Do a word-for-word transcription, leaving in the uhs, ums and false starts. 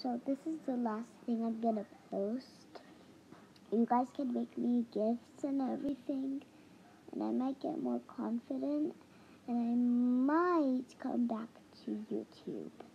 so this is the last thing I'm gonna post. You guys can make me gifts and everything, and I might get more confident, and I might come back to YouTube.